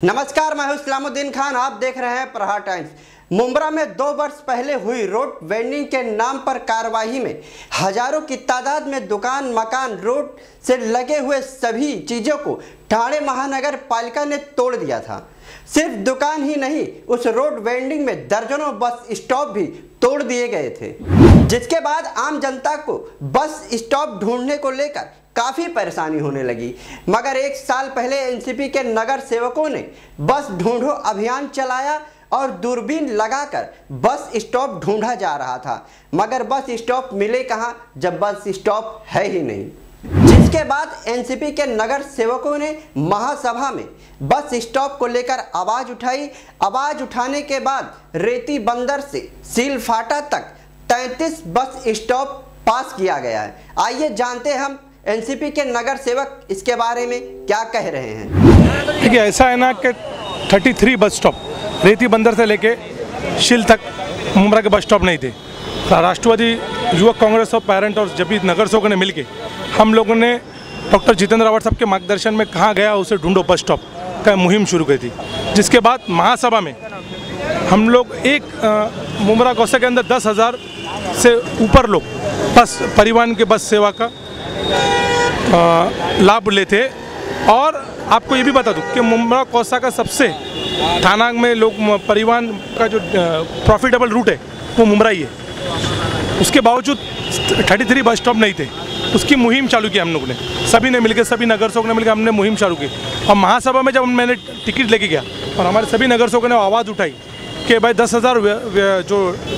नमस्कार, मैं हूं इस्लामुद्दीन खान। आप देख रहे हैं प्रहार टाइम्स। मुंब्रा में 2 वर्ष पहले हुई रोड वेंडिंग के नाम पर कार्रवाई में हजारों की तादाद में दुकान, मकान, रोड से लगे हुए सभी चीजों को ठाणे महानगर पालिका ने तोड़ दिया था। सिर्फ दुकान ही नहीं, उस रोड वेंडिंग में दर्जनों बस स्टॉप भी तोड़ दिए गए थे, जिसके बाद आम जनता को बस स्टॉप ढूंढने को लेकर काफी परेशानी होने लगी। मगर 1 साल पहले एनसीपी के नगर सेवकों ने बस ढूंढो अभियान चलाया और दूरबीन लगाकर बस स्टॉप ढूंढा जा रहा था, मगर बस स्टॉप मिले कहां जब बस स्टॉप है ही नहीं। जिसके बाद एनसीपी के नगर सेवकों ने महासभा में बस स्टॉप को लेकर आवाज उठाई। आवाज उठाने के बाद रेती बंदर से सील फाटा तक 33 बस स्टॉप पास किया गया है। आइए जानते हैं हम एनसीपी के नगर सेवक इसके बारे में क्या कह रहे हैं। देखिए, ऐसा है ना कि 33 बस स्टॉप रेती बंदर से लेके शिल तक मुंब्रा के बस स्टॉप नहीं थे। राष्ट्रवादी युवक कांग्रेस और पेरेंट और जब भी नगर सेवकों ने मिलके हम लोगों ने डॉक्टर जितेंद्र रावत साहब के मार्गदर्शन में कहाँ गया उसे ढूंढो बस स्टॉप का मुहिम शुरू की थी, जिसके बाद महासभा में हम लोग एक मुंब्रा कौसा के अंदर 10,000 से ऊपर लोग बस परिवहन के बस सेवा का लाभ लेते। और आपको ये भी बता दूं कि मुंब्रा कौसा का सबसे थाना में लोग परिवहन का जो प्रॉफिटेबल रूट है वो मुंब्रा ही है। उसके बावजूद 33 बस स्टॉप नहीं थे। उसकी मुहिम चालू की हम लोगों ने, सभी ने मिलकर, सभी नगर सेवकों ने मिलकर हमने मुहिम चालू की। और महासभा में जब मैंने टिकट लेके गया और हमारे सभी नगर सेवकों ने आवाज़ उठाई कि भाई 10,000 जो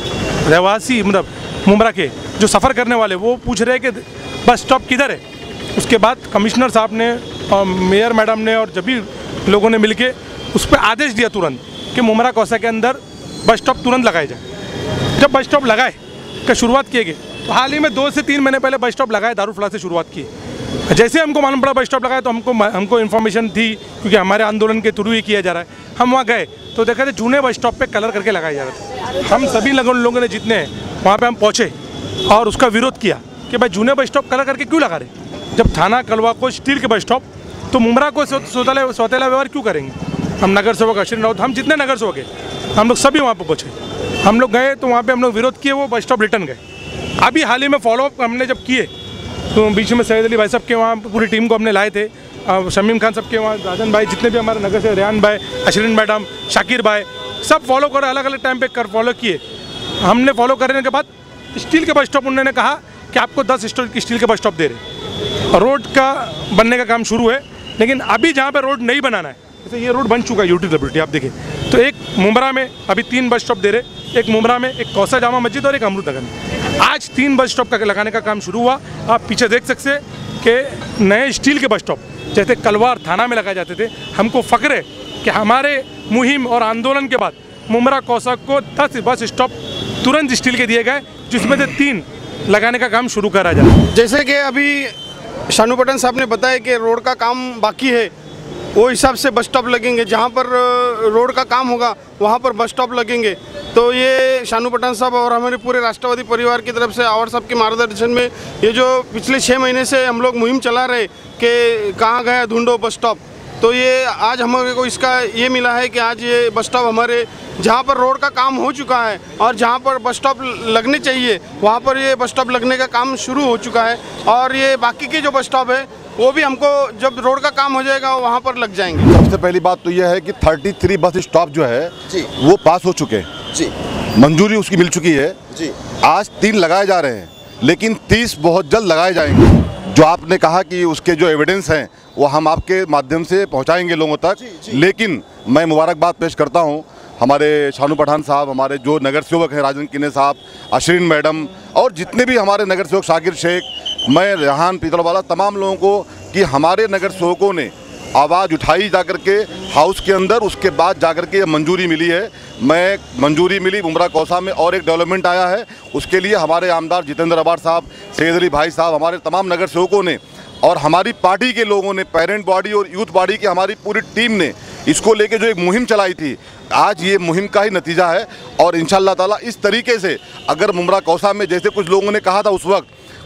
रहवासी मतलब मुंब्रा के जो सफ़र करने वाले वो पूछ रहे हैं कि बस स्टॉप किधर है। उसके बाद कमिश्नर साहब ने और मेयर मैडम ने और जब भी लोगों ने मिलके उस पर आदेश दिया तुरंत कि मुंब्रा कौसा के अंदर बस स्टॉप तुरंत लगाए जाए। जब बस स्टॉप लगाए का शुरुआत किए गए तो हाल ही में 2 से 3 महीने पहले बस स्टॉप लगाए, दारुफला से शुरुआत की। जैसे हमको मालूम पड़ा बस स्टॉप लगाया तो हमको इन्फॉर्मेशन थी, क्योंकि हमारे आंदोलन के थ्रू ही किया जा रहा है। हम वहाँ गए तो देखा थे जूने बस स्टॉप पे कलर करके लगाए जा रहे थे। हम सभी लोगों ने जितने वहाँ पे हम पहुँचे और उसका विरोध किया कि भाई जूने बस स्टॉप कलर करके क्यों लगा रहे। जब थाना कलवा को स्टील के बस स्टॉप तो मुंब्रा को सौतेला व्यवहार क्यों करेंगे। हम नगर सेवक अश्विन रावत, हम जितने नगर सेवक हैं हम लोग सभी वहाँ पर पहुँचे। हम लोग गए तो वहाँ पे हम लोग विरोध किए, वो बस स्टॉप रिटर्न गए। अभी हाल ही में फॉलोअप हमने जब किए तो बीच में सैयद अली भाई साहब के वहाँ पूरी टीम को हमने लाए थे, शमीम खान साहब के वहाँ, राजन भाई, जितने भी हमारे नगर से, रेहान भाई, अशरीन मैडम, शाकिर भाई, सब फॉलो कर अलग अलग टाइम पे फॉलो किए। हमने फॉलो करने के बाद स्टील के बस स्टॉप उन्होंने कहा कि आपको 10 स्टील के बस स्टॉप दे रहे। रोड का बनने का काम शुरू है, लेकिन अभी जहाँ पे रोड नहीं बनाना है, जैसे ये रोड बन चुका है यूटिलिटी आप देखें तो एक मुंब्रा में अभी 3 बस स्टॉप दे रहे, एक मुंब्रा में, एक कौसा जामा मस्जिद और एक अमृतनगर में। आज 3 बस स्टॉप का लगाने का काम शुरू हुआ। आप पीछे देख सकते हैं कि नए स्टील के बस स्टॉप जैसे कलवार थाना में लगाए जाते थे। हमको फ़ख्र है कि हमारे मुहिम और आंदोलन के बाद मुंब्रा कौसा को 10 बस स्टॉप तुरंत स्टील के दिए गए, जिसमें से 3 लगाने का काम शुरू करा जाए। जैसे कि अभी शानू पठान साहब ने बताया कि रोड का काम बाकी है, वो हिसाब से बस स्टॉप लगेंगे। जहाँ पर रोड का काम होगा वहाँ पर बस स्टॉप लगेंगे। तो ये शानू पठान साहब और हमारे पूरे राष्ट्रवादी परिवार की तरफ से आवर साहब के मार्गदर्शन में ये जो पिछले 6 महीने से हम लोग मुहिम चला रहे कि कहाँ गया ढूंढो बस स्टॉप, तो ये आज हमारे को इसका ये मिला है कि आज ये बस स्टॉप हमारे जहाँ पर रोड का काम हो चुका है और जहाँ पर बस स्टॉप लगने चाहिए वहाँ पर ये बस स्टॉप लगने का काम शुरू हो चुका है। और ये बाकी के जो बस स्टॉप है वो भी हमको जब रोड का काम हो जाएगा वहाँ पर लग जाएंगे। सबसे पहली बात तो यह है कि 33 बस स्टॉप जो है जी वो पास हो चुके हैं जी, मंजूरी उसकी मिल चुकी है जी। आज 3 लगाए जा रहे हैं, लेकिन 30 बहुत जल्द लगाए जाएंगे। जो आपने कहा कि उसके जो एविडेंस हैं वो हम आपके माध्यम से पहुंचाएंगे लोगों तक जी। लेकिन मैं मुबारकबाद पेश करता हूं हमारे शानू पठान साहब, हमारे जो नगर सेवक हैं राजन किन्ने साहब, अशरीन मैडम और जितने भी हमारे नगर सेवक, शाकिर शेख, मैं, रेहान पीतलवाला, तमाम लोगों को कि हमारे नगर सेवकों ने आवाज़ उठाई जाकर के हाउस के अंदर, उसके बाद जाकर के मंजूरी मिली है। मैं मंजूरी मिली मुंब्रा कौसा में और एक डेवलपमेंट आया है, उसके लिए हमारे आमदार जितेंद्र रावत साहब, सैयद अली भाई साहब, हमारे तमाम नगर सेवकों ने और हमारी पार्टी के लोगों ने, पेरेंट बॉडी और यूथ बॉडी की हमारी पूरी टीम ने इसको लेके जो एक मुहिम चलाई थी, आज ये मुहिम का ही नतीजा है। और इंशाअल्लाह ताला इस तरीके से अगर मुंब्रा कौसा में जैसे कुछ लोगों ने कहा था उस वक्त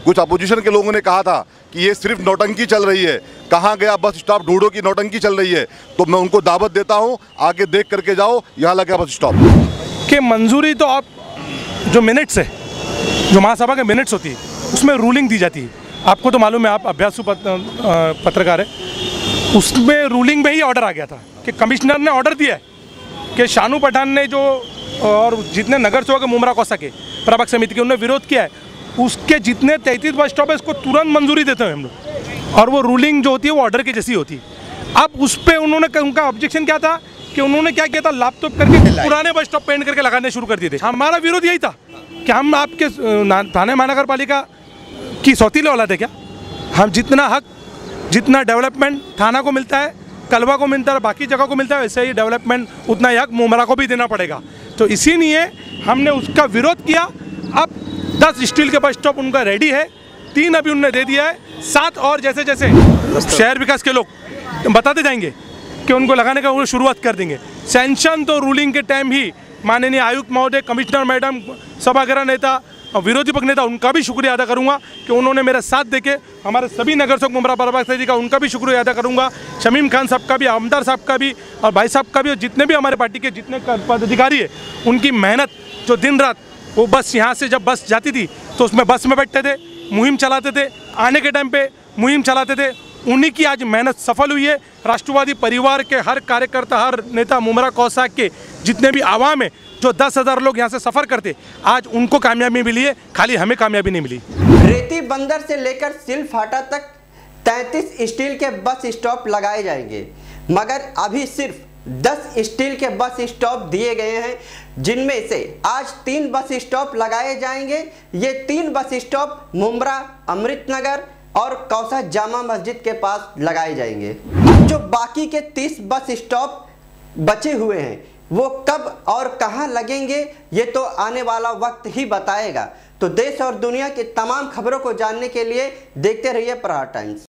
कुछ अपोजिशन के लोगों ने कहा था कि ये सिर्फ नौटंकी चल रही है, कहाँ गया बस स्टॉप ढूंढो की नौटंकी चल रही है। तो मैं उनको दावत देता हूँ, आगे देख करके जाओ, यहाँ लगा बस स्टॉप कि मंजूरी तो आप जो मिनट्स है, जो महासभा के मिनट्स होती है, उसमें रूलिंग दी जाती है। आपको तो मालूम है, आप अभ्यासु पत्रकार है, उसमें रूलिंग में ही ऑर्डर आ गया था कि कमिश्नर ने ऑर्डर दिया है कि शानू पठान ने जो और जितने नगर सेवक मुमरा कौसा के प्रभाग समिति के उन्होंने विरोध किया है, उसके जितने 33 बस स्टॉप है इसको तुरंत मंजूरी देते हैं हम लोग। और वो रूलिंग जो होती है वो ऑर्डर की जैसी होती है। अब उस पर उन्होंने, उनका ऑब्जेक्शन क्या था कि उन्होंने क्या किया था, लैपटॉप करके पुराने बस स्टॉप पेंट करके लगाने शुरू कर दिए थे। हमारा विरोध यही था कि हम आपके थाने महानगर पालिका की सौतीले औलाद है क्या? हम जितना हक, जितना डेवलपमेंट थाना को मिलता है, कलवा को मिलता है, बाकी जगह को मिलता है, वैसे ही डेवलपमेंट उतना ही हक मुमरा को भी देना पड़ेगा। तो इसीलिए हमने उसका विरोध किया। अब 10 स्टील के बस स्टॉप उनका रेडी है, 3 अभी उन्होंने दे दिया है, 7 और जैसे जैसे शहर विकास के लोग बताते जाएंगे कि उनको लगाने का वो शुरुआत कर देंगे। सैंक्शन तो रूलिंग के टाइम ही माननीय आयुक्त महोदय, कमिश्नर मैडम, सभागृह नेता और विरोधी पक्ष नेता, उनका भी शुक्रिया अदा करूंगा कि उन्होंने मेरा साथ देके, हमारे सभी नगर सेवक मुमरा प्रभाग समिति का उनका भी शुक्रिया अदा करूंगा, शमीम खान साहब का भी, आमदार साहब का भी और भाई साहब का भी, और जितने भी हमारे पार्टी के जितने पदाधिकारी है उनकी मेहनत, जो दिन रात वो बस यहाँ से जब बस जाती थी तो उसमें बस में बैठते थे, मुहिम चलाते थे, आने के टाइम पे मुहिम चलाते थे, उन्हीं की आज मेहनत सफल हुई है। राष्ट्रवादी परिवार के हर कार्यकर्ता, हर नेता, मुमरा कौसा के जितने भी आवाम है, जो 10,000 लोग यहाँ से सफ़र करते, आज उनको कामयाबी मिली है, खाली हमें कामयाबी नहीं मिली। रेती बंदर से लेकर सिलफाटा तक 33 स्टील के बस स्टॉप लगाए जाएंगे, मगर अभी सिर्फ 10 स्टील के बस स्टॉप दिए गए हैं, जिनमें से आज 3 बस स्टॉप लगाए जाएंगे। ये 3 बस स्टॉप मुमरा, अमृतनगर और कौसा जामा मस्जिद के पास लगाए जाएंगे। जो बाकी के 30 बस स्टॉप बचे हुए हैं वो कब और कहां लगेंगे, ये तो आने वाला वक्त ही बताएगा। तो देश और दुनिया की तमाम खबरों को जानने के लिए देखते रहिए प्रहार टाइम्स।